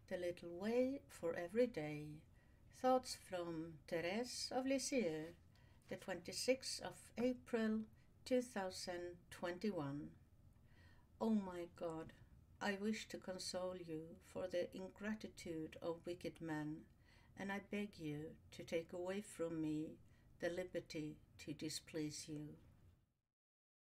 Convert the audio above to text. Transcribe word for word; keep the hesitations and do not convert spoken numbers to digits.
The little way for every day. Thoughts from Thérèse of Lisieux, the twenty-sixth of April, two thousand twenty-one. O my God, I wish to console you for the ingratitude of wicked men, and I beg you to take away from me the liberty to displease you.